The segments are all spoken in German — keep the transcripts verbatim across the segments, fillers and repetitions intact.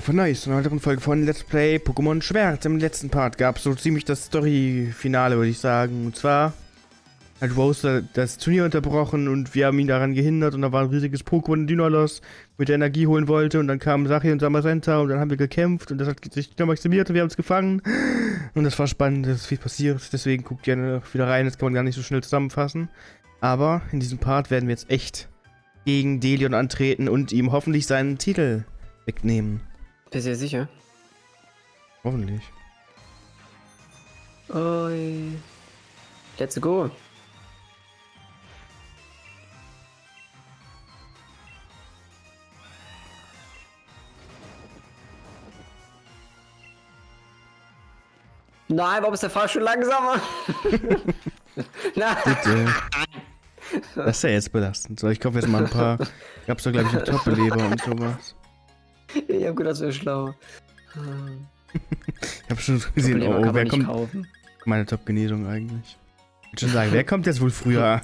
von Neues, zu einer weiteren Folge von Let's Play Pokémon Schwert. Im letzten Part gab es so ziemlich das Story-Finale, würde ich sagen. Und zwar hat Rose das Turnier unterbrochen und wir haben ihn daran gehindert. Und da war ein riesiges Pokémon Dynalos, mit der Energie holen wollte. Und dann kamen Sachi und Samazenta und dann haben wir gekämpft. Und das hat sich genau maximiert und wir haben es gefangen. Und das war spannend, das ist viel passiert. Deswegen guckt gerne wieder rein, das kann man gar nicht so schnell zusammenfassen. Aber in diesem Part werden wir jetzt echt gegen Delion antreten und ihm hoffentlich seinen Titel wegnehmen. Bist du dir sicher? Hoffentlich. Oi. Let's go. Nein, warum ist der Fahrer schon langsamer? Nein. Bitte. Das ist ja jetzt belastend. So, ich kaufe jetzt mal ein paar. Gab's doch, glaube ich, noch Top-Beleber und sowas. Ich hab gedacht, das wäre schlau. Ich habe schon gesehen, oh, oh, wer kommt. Kaufen. Meine Top-Genesung eigentlich. Ich würde schon sagen, wer kommt jetzt wohl früher?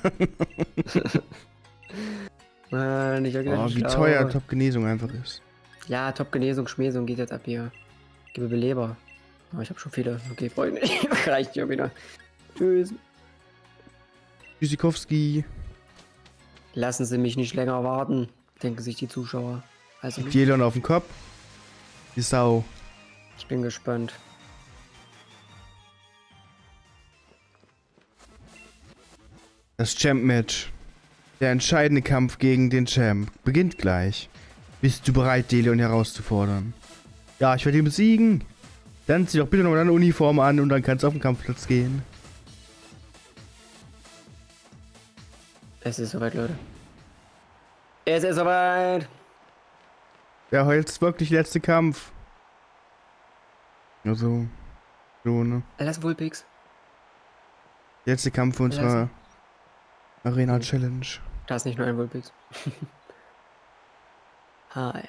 Mann, ich hab gedacht, oh, wie schlau. teuer Top-Genesung einfach ist. Ja, Top-Genesung, Schmähsung geht jetzt ab hier. Gib mir Beleber. Oh, ich habe schon viele. Okay, Freunde. Reicht ja wieder. Tschüss. Tschüssikowski. Lassen Sie mich nicht länger warten, denken sich die Zuschauer. Also Delion auf den Kopf. Die Sau. Ich bin gespannt. Das Champ-Match. Der entscheidende Kampf gegen den Champ beginnt gleich. Bist du bereit, Delion herauszufordern? Ja, ich werde ihn besiegen. Dann zieh doch bitte noch deine Uniform an und dann kannst du auf den Kampfplatz gehen. Es ist soweit, Leute. Es ist soweit. Ja, heute ist wirklich der letzte Kampf. Also, so, ne? Lass Vulpix. Letzte Kampf für unsere Arena Challenge. Da ist nicht nur ein Vulpix. Hi.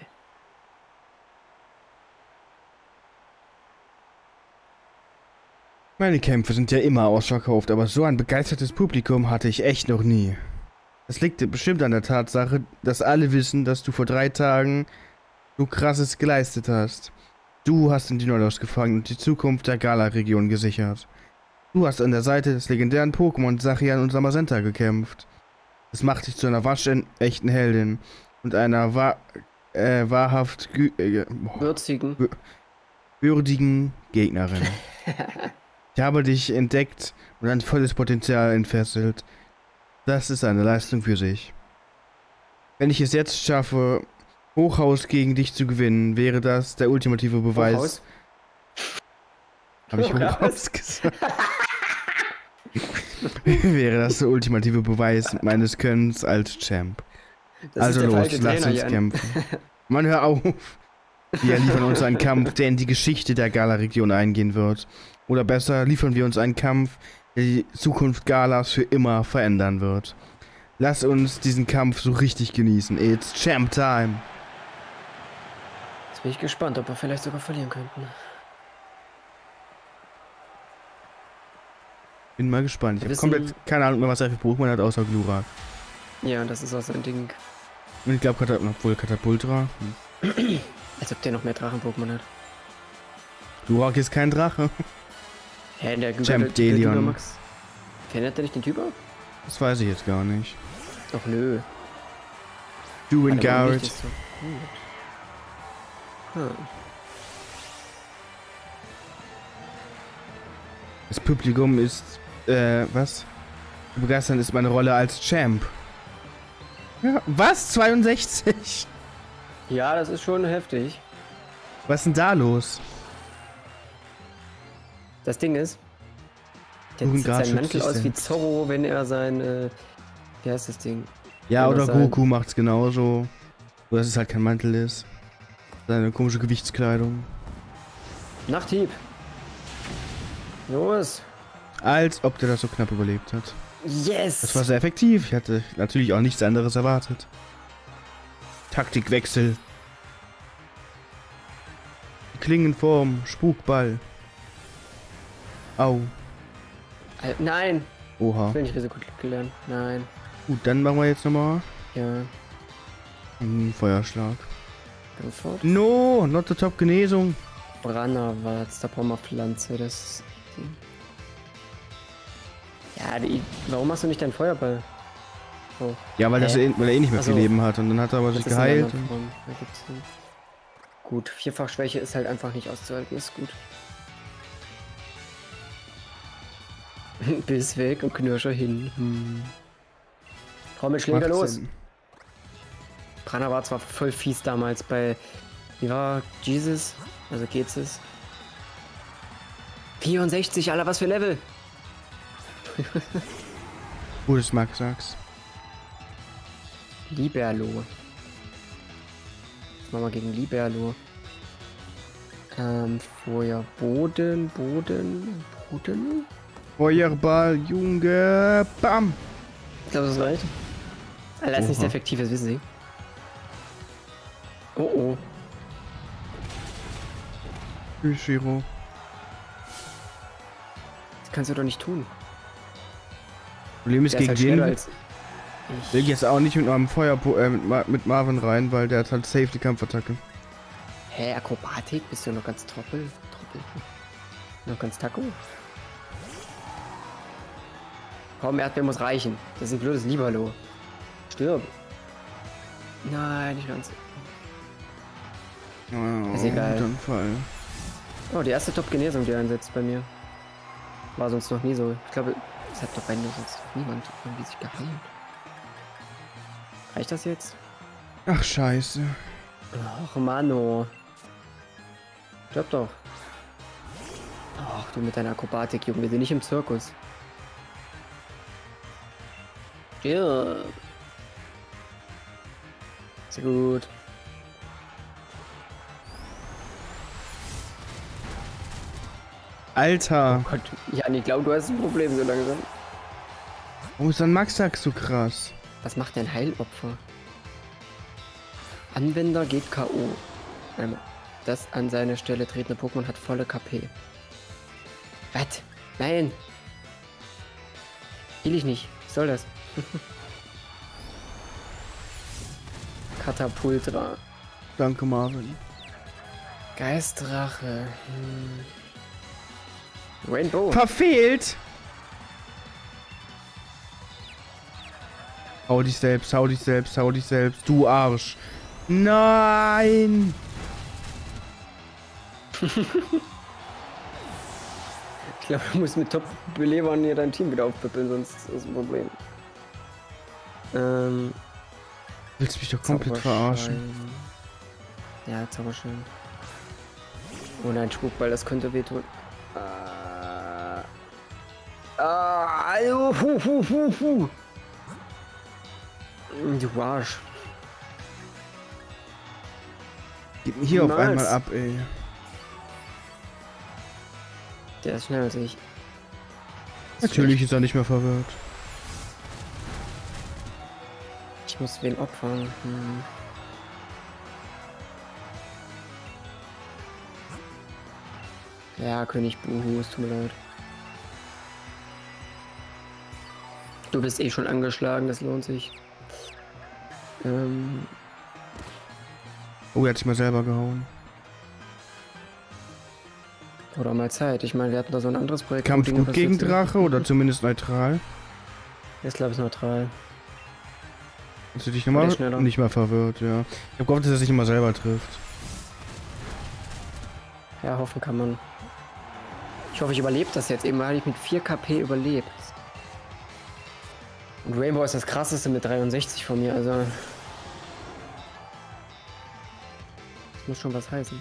Meine Kämpfe sind ja immer ausverkauft, aber so ein begeistertes Publikum hatte ich echt noch nie. Das liegt bestimmt an der Tatsache, dass alle wissen, dass du vor drei Tagen so krasses geleistet hast. Du hast den Dynalos gefangen und die Zukunft der Gala-Region gesichert. Du hast an der Seite des legendären Pokémon Zachian und Samazenta gekämpft. Das macht dich zu einer waschechten Heldin und einer wahr, äh, wahrhaft äh, würzigen. würdigen Gegnerin. Ich habe dich entdeckt und ein volles Potenzial entfesselt. Das ist eine Leistung für sich. Wenn ich es jetzt schaffe, Hochhaus gegen dich zu gewinnen, wäre das der ultimative Beweis. Hochhaus? Habe ich Hochhaus gesagt? Wäre das der ultimative Beweis meines Könnens als Champ. Das also los, lass uns kämpfen. Mann, hör auf. Wir liefern uns einen Kampf, der in die Geschichte der Gala-Region eingehen wird. Oder besser, liefern wir uns einen Kampf, der die Zukunft Galas für immer verändern wird. Lass uns diesen Kampf so richtig genießen. It's Champ Time. Jetzt bin ich gespannt, ob wir vielleicht sogar verlieren könnten. Bin mal gespannt. Ich habe komplett keine Ahnung mehr, was er für Pokémon hat, außer Glurak. Ja, das ist auch sein Ding. Und ich glaube, Kat obwohl Katapultra. Hm. Als ob der noch mehr Drachen-Pokémon hat. Glurak ist kein Drache. Hä, der Champ Delion. Verändert der nicht den Typ ab? Das weiß ich jetzt gar nicht. Ach nö. Du und Garrett. So hm. Das Publikum ist, äh, was? Begeistern ist meine Rolle als Champ. Ja, was? zweiundsechzig? Ja, das ist schon heftig. Was ist denn da los? Das Ding ist, der zieht seinen Mantel aus wie Zorro, wenn er sein, äh, wie heißt das Ding? Ja, oder Goku macht's genauso. Nur dass es halt kein Mantel ist. Seine komische Gewichtskleidung. Nachthieb. Los. Als ob der das so knapp überlebt hat. Yes! Das war sehr effektiv. Ich hatte natürlich auch nichts anderes erwartet. Taktikwechsel. Klingenform, Spukball. Au. Nein! Oha. Ich will nicht Risiko lernen. Nein. Gut, dann machen wir jetzt nochmal Ja. einen Feuerschlag. Sofort. No, not the top Genesung. Brennerwatz, da brauchen wir Pflanze, das ist... Ja, die, warum machst du nicht deinen Feuerball? Oh. Ja, weil, das Hä? eh, weil er eh nicht mehr viel Ach so. Leben hat und dann hat er aber sich Das ist in geheilt. einer anderen Form. Da gibt's Sinn. Gut, Vierfachschwäche ist halt einfach nicht auszuhalten, ist gut. Biss weg und Knirscher hin. Hm. Trommelschläger los. Sinn. Branner war zwar voll fies damals bei, wie war Jesus? Also geht's es? vierundsechzig, Alter, was für Level? Gutes Max, sag's. Liberlo. Was machen wir gegen Liberlo? Ähm, Feuer, Boden, Boden, Boden. Feuerball, Junge, bam! Ich glaube, das reicht. Alter, ist nicht sehr effektiv, das wissen Sie. Oh oh. Shiro. Das kannst du doch nicht tun. Problem ist, Der gegen ist halt schneller den als will ich. ich jetzt auch nicht mit meinem Feuer äh, mit, Ma mit Marvin rein, weil der hat halt safe die Kampfattacke. Hä, Akrobatik? Bist du noch ganz troppel? Troppel? Noch ganz Taco? Komm, Erdbeer muss reichen. Das ist ein blödes Liberlo. Stirb. Nein, nicht ganz. Oh, Ist egal. guter Fall. Oh, die erste Top-Genesung, die einsetzt bei mir. War sonst noch nie so. Ich glaube, es hat doch bei mir sonst niemand irgendwie sich geheilt. Reicht das jetzt? Ach, scheiße. Ach, Mano. Stirb doch. Ach, du mit deiner Akrobatik, Junge. Wir sind nicht im Zirkus. Stirb. Sehr gut. Alter, Oh Gott. Ja, ich glaube, du hast ein Problem so langsam. warum ist dann Max Sax so krass? Was macht denn Heilopfer? Anwender geht K O. Einmal. Das an seine Stelle tretende Pokémon hat volle K P. Was? Nein! Will ich nicht. Was soll das? Katapultra. Danke, Marvin. Geistdrache. Hm. Rainbow. Verfehlt! Hau dich selbst, hau dich selbst, hau dich selbst, du Arsch. Nein! Ich glaube, du musst mit Top-Belebern hier dein Team wieder aufpippeln, sonst ist das ein Problem. Ähm, Willst mich doch komplett verarschen. Ja, Zauberschein. Oh nein, Spukball, das könnte wehtun. Ah, ah, hu, hu, hu, hu. Du Arsch. Gib mir hier Niemals. auf einmal ab, ey. Der ist schneller als ich. Natürlich ist er nicht mehr verwirrt. Ich muss wen opfern. Hm. Ja, König Buhu, es tut mir leid. Du bist eh schon angeschlagen, das lohnt sich. Ähm, Oh, er hat sich mal selber gehauen. oder mal Zeit. Ich meine, wir hatten da so ein anderes Projekt. Kampf wo Dinge gut gegen passiert sind. Drache oder zumindest neutral? Ist, glaube ich, neutral. Hast du dich War nochmal der schneller? nicht mal verwirrt, ja. Ich hab gehofft, dass er sich immer selber trifft. Ja, hoffen kann man. Ich hoffe, ich überlebe das jetzt. Eben habe ich mit vier K P überlebt. Und Rainbow ist das krasseste mit dreiundsechzig von mir, also. Das muss schon was heißen.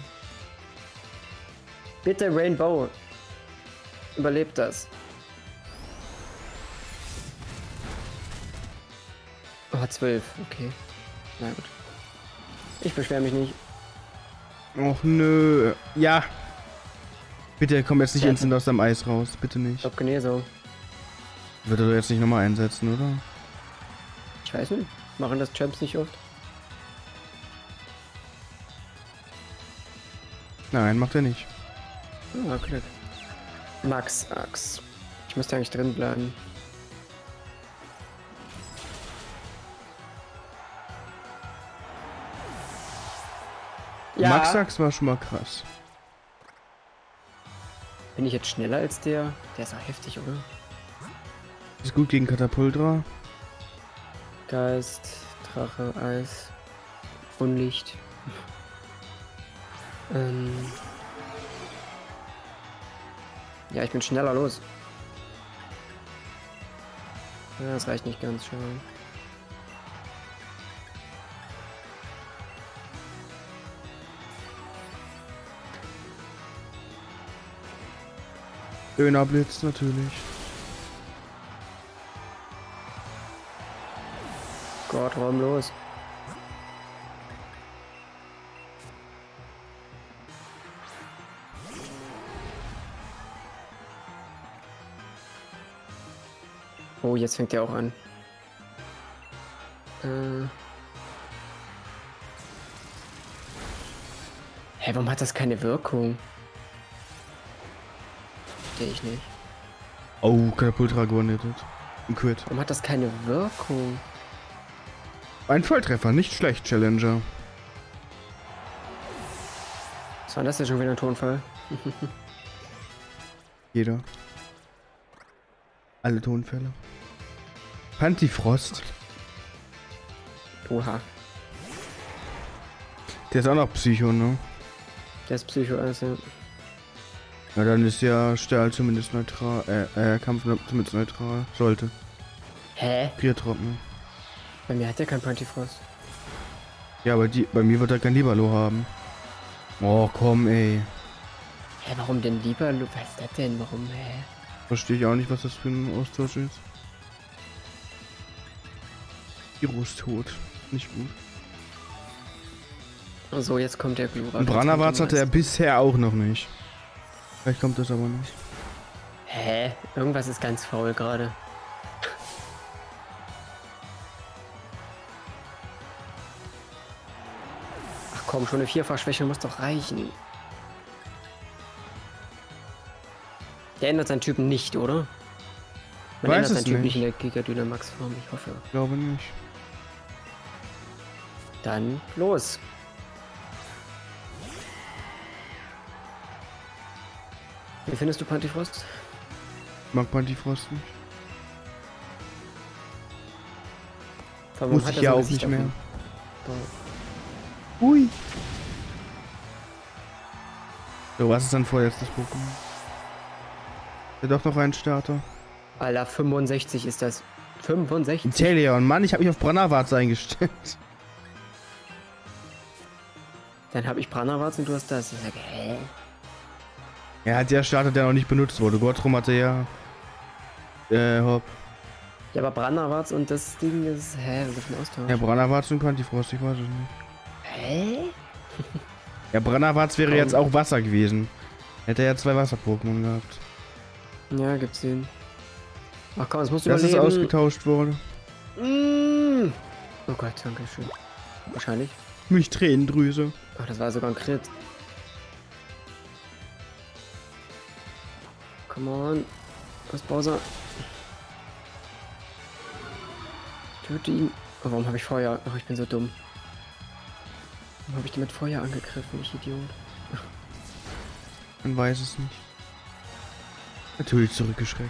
Bitte, Rainbow. Überlebt das. Oh, zwölf. Okay. Na gut. Ich beschwere mich nicht. Och nö. Ja. Bitte komm jetzt nicht Ja. instant aus dem Eis raus. Bitte nicht. Top Genesung. Wird er doch jetzt nicht nochmal einsetzen, oder? Ich weiß nicht. Machen das Champs nicht oft? Nein, macht er nicht. Ah, Glück. Max Ax. Ich müsste eigentlich drin bleiben. Ja. Max Sachs war schon mal krass. Bin ich jetzt schneller als der? Der ist auch heftig, oder? Ist gut gegen Katapultra. Geist, Drache, Eis, Unlicht. ähm. Ja, ich bin schneller los. Ja, das reicht nicht ganz schön. Dönerblitz natürlich. Gott, räum los. Oh, jetzt fängt er auch an. Äh. Hä, warum hat das keine Wirkung? Verstehe ich nicht. Oh, Katapultra gewonnen. Ein Quit. Warum hat das keine Wirkung? Ein Volltreffer, nicht schlecht, Challenger. Was war das denn schon wieder ein Tonfall? Jeder. Alle Tonfälle. Pantifrost. Oha. Der ist auch noch Psycho, ne? Der ist Psycho, also. Na dann ist ja Stahl zumindest neutral. Äh, äh, Kampf zumindest neutral. Sollte. Hä? Kriertrocken. Bei mir hat der kein Pantifrost. Ja, aber die, bei mir wird er kein Libalo haben. Oh, komm, ey. Hä, warum denn lieber? Was ist das denn? Warum, hä? Verstehe ich auch nicht, was das für ein Austausch ist. Hiro ist tot. Nicht gut. So, jetzt kommt der Glurak. Und Branawatz hatte er bisher auch noch nicht. Vielleicht kommt das aber nicht. Hä? Irgendwas ist ganz faul gerade. Ach komm, schon eine Vierfachschwäche muss doch reichen. Der ändert seinen Typen nicht, oder? Man Weiß ändert es seinen Typ nicht. nicht in der Giga-Dynamax-Form, ich hoffe. Ich glaube nicht. Dann los. Wie findest du Pantifrost? Ich mag Pantifrost nicht. Warum Muss hat ich er ja so ein auch Gesicht nicht mehr. auf dem- Hui. So, was ist dann vorerst das Pokémon? Ja, doch noch ein Starter. Alter, fünfundsechzig ist das. fünfundsechzig? Inteleon, Mann, ich habe mich auf Branawatz eingestellt. Dann habe ich Branawatz und du hast das. Ich sage, hä? Er hat ja Starter, der noch nicht benutzt wurde. Gottrum hatte ja. Äh, Hopp. Ja, aber Branawatz und das Ding ist. Hä? Was ist für ein Austausch? Ja, Branawatz und Pantifrost, ich weiß es nicht. Hä? Ja, Branawatz wäre Komm. jetzt auch Wasser gewesen. Hätte er ja zwei Wasser-Pokémon gehabt. Ja, gibt's den. Ach komm, das musst du Das ist überleben. ausgetauscht worden. Mm. Oh Gott, danke schön. Wahrscheinlich. Mich Tränendrüse. Ach, das war sogar ein Crit. Come on. Was, Bowser? Töte ihn. Oh, warum habe ich Feuer? Ach, ich bin so dumm. Warum habe ich den mit Feuer angegriffen, ich Idiot? Man weiß es nicht. Natürlich zurückgeschreckt.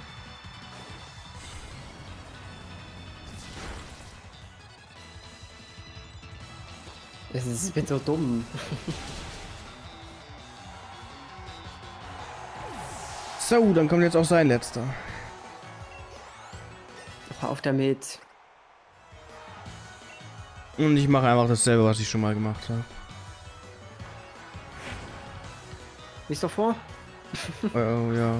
Das ist, ich bin so dumm. So, dann kommt jetzt auch sein letzter. Hör auf damit. Und ich mache einfach dasselbe, was ich schon mal gemacht habe. Lies doch vor. Oh, ja.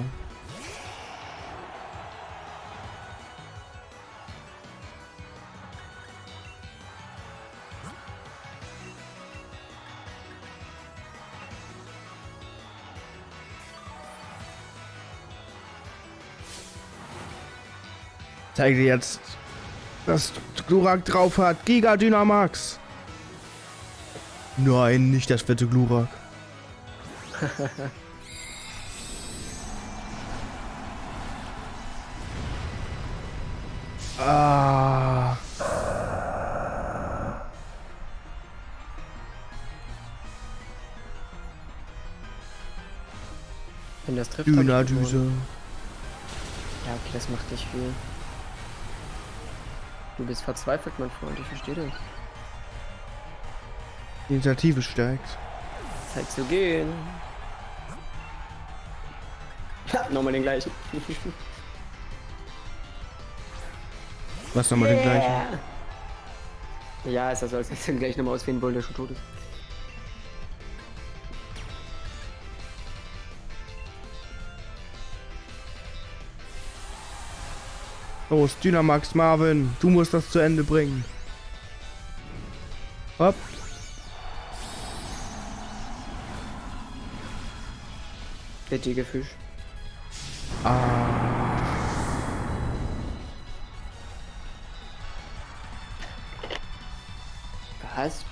Zeige dir jetzt, dass Glurak drauf hat. Giga Dynamax. Nein, nicht das fette Glurak. Ah. Wenn das trifft. hab ich Dynadüse. gewonnen. Ja, okay, das macht nicht viel. Du bist verzweifelt, mein Freund, ich verstehe das. Die Initiative steigt. Zeit zu gehen. Ha, nochmal den gleichen. Was nochmal den gleichen? Ja, ist das so, als hätte er gleich nochmal auswählen wollen, der schon tot ist. Los, Dynamax Marvin, du musst das zu Ende bringen. Hopp. Fettiger Fisch. Ah. Was?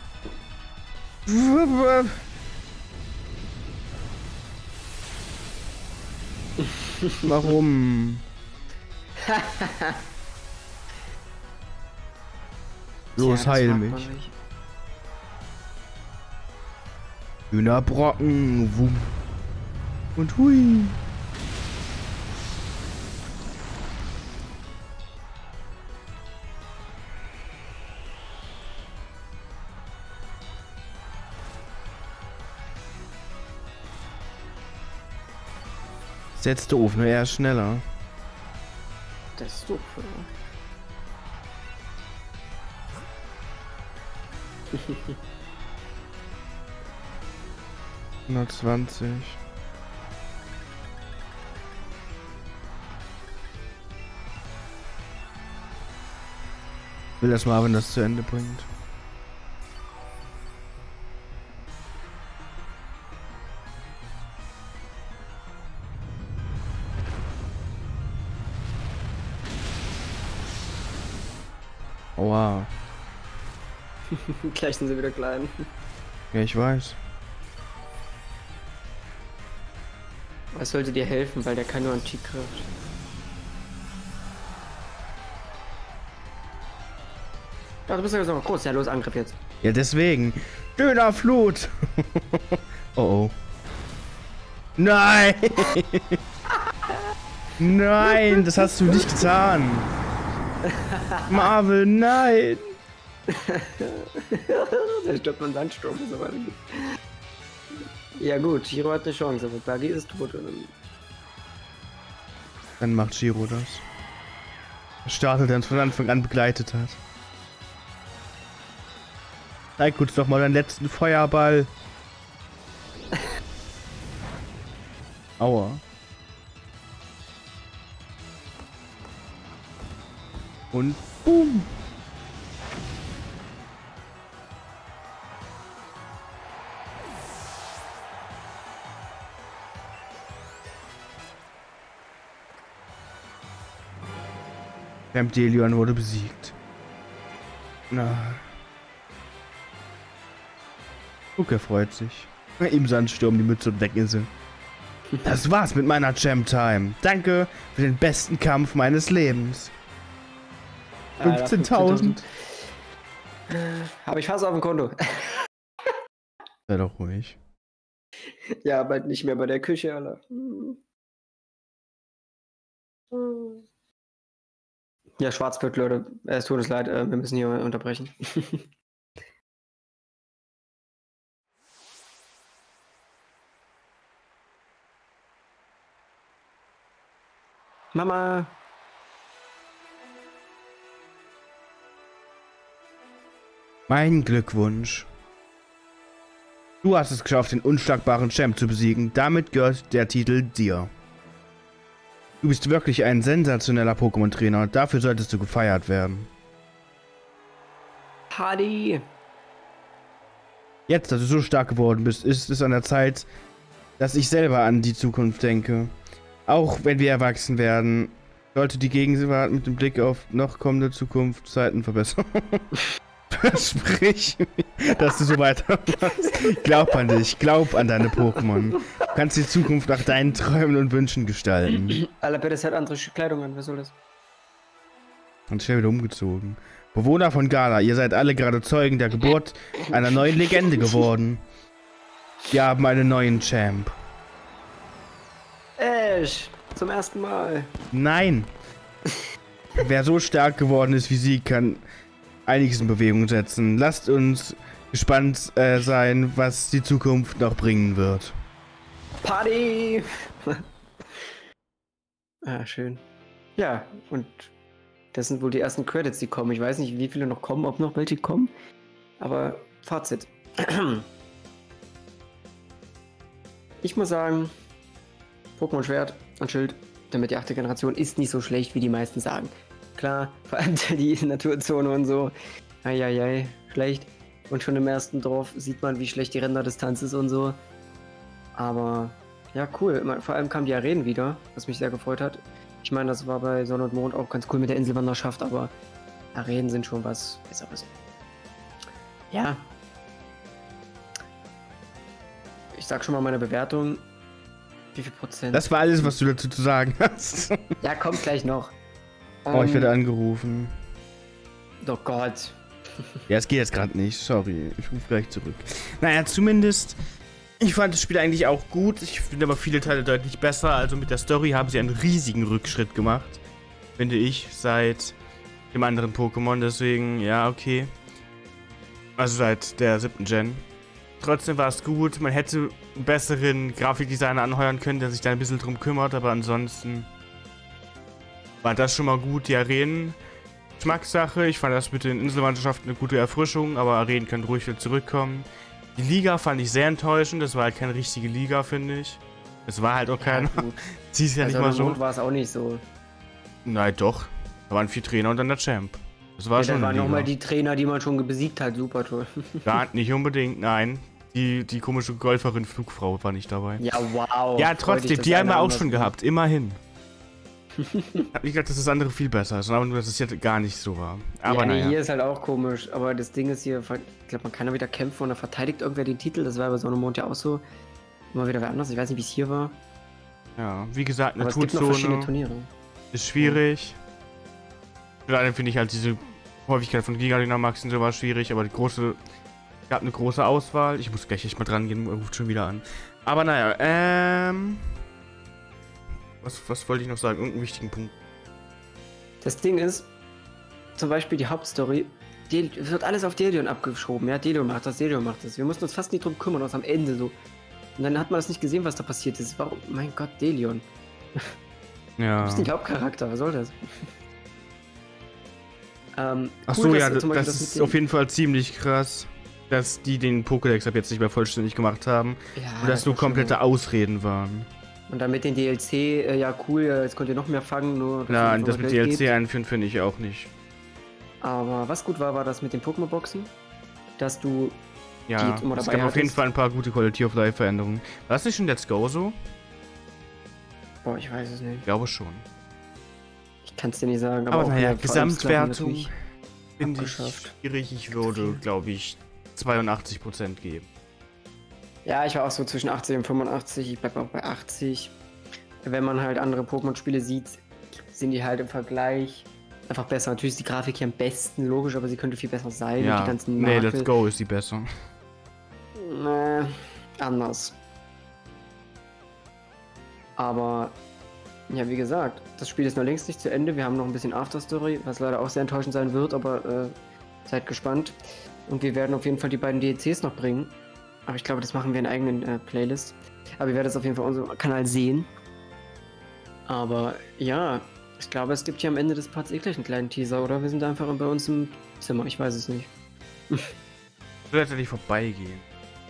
Warum? Los, Tja, heil das mag mich. man nicht. Hühnerbrocken, wum. Und hui. Setzt doof, nur er ist schneller. Das ist doof, oder? hundertzwanzig. Will das Marvin das zu Ende bringt. Oha. Gleich sind sie wieder klein. Ja, ich weiß. Was sollte dir helfen, weil der kann nur Antikraft. Ja, du bist ja noch groß. Ja, los, Angriff jetzt. Ja, deswegen. Döner Flut. Oh oh. Nein! Nein, das hast du nicht getan. Marvin, nein! Da stoppt man Sandsturm, so weitergeht. Ja gut, Giro hat eine Chance, aber Buggy ist tot. Und Dann macht Giro das. Der Starter, der uns von Anfang an begleitet hat. Zeig uns doch mal deinen letzten Feuerball. Aua. Und boom. Delion wurde besiegt. Na. Guck, er freut sich. Im Sandsturm die Mütze und weg ist sie. Das war's mit meiner Champ Time. Danke für den besten Kampf meines Lebens. fünfzehntausend. Habe ich fast auf dem Konto. Sei doch ruhig. Ja, bald nicht mehr bei der Küche, Alter. Ja, Schwarzbild, Leute. Es tut uns leid, wir müssen hier unterbrechen. Mama! Mein Glückwunsch. Du hast es geschafft, den unschlagbaren Champ zu besiegen. Damit gehört der Titel dir. Du bist wirklich ein sensationeller Pokémon-Trainer. Dafür solltest du gefeiert werden. Hardy! Jetzt, dass du so stark geworden bist, ist es an der Zeit, dass ich selber an die Zukunft denke. Auch wenn wir erwachsen werden, sollte die Gegenwart mit dem Blick auf noch kommende Zukunftszeiten verbessern. Versprich mir, dass du so weitermachst. Glaub an dich, glaub an deine Pokémon. Du kannst die Zukunft nach deinen Träumen und Wünschen gestalten. Alabedis hat andere Kleidung an, was soll das? Und schnell wieder umgezogen. Bewohner von Gala, ihr seid alle gerade Zeugen der Geburt einer neuen Legende geworden. Wir haben einen neuen Champ. Ash, zum ersten Mal. Nein. Wer so stark geworden ist wie sie, kann einiges in Bewegung setzen. Lasst uns gespannt äh, sein, was die Zukunft noch bringen wird. Party! Ah, schön. Ja, und das sind wohl die ersten Credits, die kommen. Ich weiß nicht, wie viele noch kommen, ob noch welche kommen. Aber Fazit. Ich muss sagen, Pokémon Schwert und Schild, damit die achte Generation, ist nicht so schlecht, wie die meisten sagen. Klar, vor allem die Naturzone und so. Eieiei, schlecht. Und schon im ersten Dorf sieht man, wie schlecht die Renderdistanz ist und so. Aber ja, cool. Vor allem kamen die Arenen wieder, was mich sehr gefreut hat. Ich meine, das war bei Sonne und Mond auch ganz cool mit der Inselwanderschaft, aber Arenen sind schon was Besseres. Ja. Ich sag schon mal meine Bewertung. Wie viel Prozent? Das war alles, was du dazu zu sagen hast. Ja, kommt gleich noch. Oh, ich Ähm, werde angerufen. Oh Gott. Ja, es geht jetzt gerade nicht. Sorry, ich rufe gleich zurück. Naja, zumindest, ich fand das Spiel eigentlich auch gut. Ich finde aber viele Teile deutlich besser. Also mit der Story haben sie einen riesigen Rückschritt gemacht. Finde ich, seit dem anderen Pokémon. Deswegen, ja, okay. Also seit der siebten Gen. Trotzdem war es gut. Man hätte einen besseren Grafikdesigner anheuern können, der sich da ein bisschen drum kümmert. Aber ansonsten war das schon mal gut. Die Arenen, Geschmackssache. Ich fand das mit den Inselmannschaften eine gute Erfrischung. Aber Arenen können ruhig wieder zurückkommen. Die Liga fand ich sehr enttäuschend. Das war halt keine richtige Liga, finde ich. Es war halt auch keine. Ja, Sie ist ja also nicht mal so. war es auch nicht so. Nein, doch. Da waren vier Trainer und dann der Champ. Das war Ja, schon da waren eine Liga. nochmal die Trainer, die man schon besiegt hat. Super toll. Gar nicht unbedingt, nein. Die, die komische Golferin Flugfrau war nicht dabei. Ja, wow. Ja, Freut trotzdem, dich, die dass haben wir einer auch anders schon war. gehabt. Immerhin. Hab nicht gedacht, dass das andere viel besser ist, aber nur, dass es jetzt gar nicht so war. Aber ja, nee, naja. hier ist halt auch komisch. Aber das Ding ist hier, ich glaube, man kann ja wieder kämpfen und dann verteidigt irgendwer den Titel. Das war bei Sonne und Mond ja auch so. Immer wieder wer anders. Ich weiß nicht, wie es hier war. Ja, wie gesagt, Aber es gibt noch verschiedene Naturzone Turniere. ist schwierig. Vor allem finde ich halt diese Häufigkeit von Giga-Dynamax und so war schwierig, aber die große, gab eine große Auswahl. Ich muss gleich echt mal dran gehen, er ruft schon wieder an. Aber naja, ähm... Was, was wollte ich noch sagen? Irgendeinen wichtigen Punkt. Das Ding ist, zum Beispiel die Hauptstory, Del wird alles auf Delion abgeschoben. Ja, Delion macht das, Delion macht das. Wir mussten uns fast nicht drum kümmern, außer am Ende so. Und dann hat man das nicht gesehen, was da passiert ist. Warum? Mein Gott, Delion. Ja. Du bist nicht Hauptcharakter, was soll das? ähm, Ach cool, so, dass, ja, äh, das, zum Beispiel das mit ist den- auf jeden Fall ziemlich krass, dass die den Pokédex ab jetzt nicht mehr vollständig gemacht haben. Ja, Und dass das nur war schon komplette so. Ausreden waren. Und dann mit den D L C, äh, ja cool, äh, jetzt könnt ihr noch mehr fangen, nur dass ihr Na, einfach das mal mit Geld D L C gebt. einführen finde ich auch nicht. Aber was gut war, war das mit den Pokémon-Boxen, dass du Ja, Die jetzt immer es dabei gab auf jeden hattest. Fall ein paar gute Quality of Life Veränderungen. War das nicht schon Let's Go so? Boah, ich weiß es nicht. Ich glaube schon. Ich kann es dir nicht sagen. Aber auch naja, hier vor allem Sklaven Gesamtwertung natürlich finde ich abgeschafft. schwierig. Ich Viel. würde, glaube ich, zweiundachtzig Prozent geben. Ja, ich war auch so zwischen achtzig und fünfundachtzig. Ich bleib auch bei achtzig. Wenn man halt andere Pokémon-Spiele sieht, sind die halt im Vergleich einfach besser. Natürlich ist die Grafik hier am besten, logisch, aber sie könnte viel besser sein. Ja, die ganzen nee, Makel. Let's Go ist die besser. Nee, anders. Aber, ja, wie gesagt, das Spiel ist noch längst nicht zu Ende. Wir haben noch ein bisschen Afterstory, was leider auch sehr enttäuschend sein wird, aber äh, seid gespannt. Und wir werden auf jeden Fall die beiden D L Cs noch bringen. Aber ich glaube, das machen wir in einer eigenen äh, Playlist. Aber ihr werdet es auf jeden Fall auf unserem Kanal sehen. Aber ja, ich glaube, es gibt hier am Ende des Parts eh gleich einen kleinen Teaser, oder? Wir sind einfach bei uns im Zimmer, ich weiß es nicht. Ich will jetzt nicht vorbeigehen.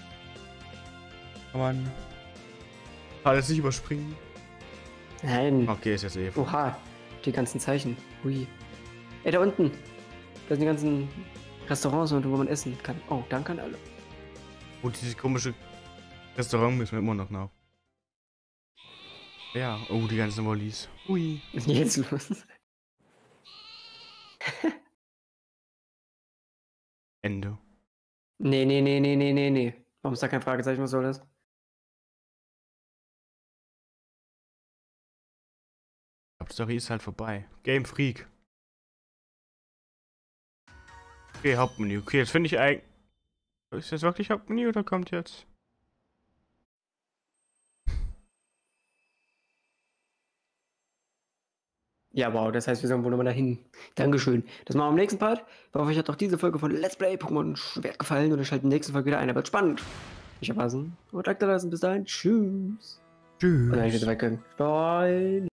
Kann man. Kann das nicht überspringen? Nein. Okay, ist jetzt eh. Oha, die ganzen Zeichen. Hui. Ey, da unten. Da sind die ganzen Restaurants, wo man essen kann. Oh, danke an alle. Und dieses komische Restaurant müssen wir immer noch nach. Ja, oh, die ganzen Mollies. Ui. Was ist denn jetzt los? Ende. Nee, nee, nee, nee, nee, nee, nee. Warum ist da kein Fragezeichen? Was soll das? Die Hauptstory ist halt vorbei. Game Freak. Okay, Hauptmenü. Okay, jetzt finde ich eigentlich. Ist das wirklich Hauptmenü oder kommt jetzt? Ja, wow, das heißt, wir sollen wohl nochmal dahin. Dankeschön. Das machen wir am nächsten Part. Ich hoffe, euch hat auch diese Folge von Let's Play Pokémon Schwert gefallen und ihr schaltet in der nächsten Folge wieder ein. Da wird spannend. Ich hab was und Like da lassen. Bis dahin. Tschüss. Tschüss. Und dann ich wieder weg. Bye.